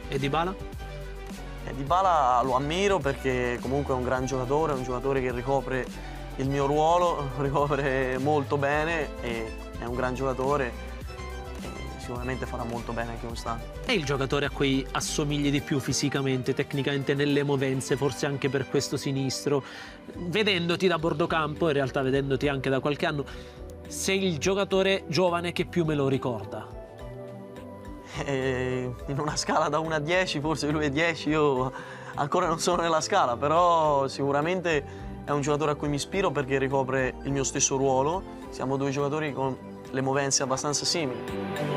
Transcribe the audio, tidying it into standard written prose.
E Dybala? Dybala lo ammiro perché comunque è un gran giocatore, è un giocatore che ricopre il mio ruolo, ricopre molto bene e è un gran giocatore e sicuramente farà molto bene anche quest'anno. È il giocatore a cui assomigli di più fisicamente, tecnicamente, nelle movenze, forse anche per questo sinistro. Vedendoti da bordocampo, in realtà vedendoti anche da qualche anno, sei il giocatore giovane che più me lo ricorda. In una scala da 1 a 10, forse lui è 10, io ancora non sono nella scala, però sicuramente è un giocatore a cui mi ispiro perché ricopre il mio stesso ruolo. Siamo due giocatori con le movenze abbastanza simili.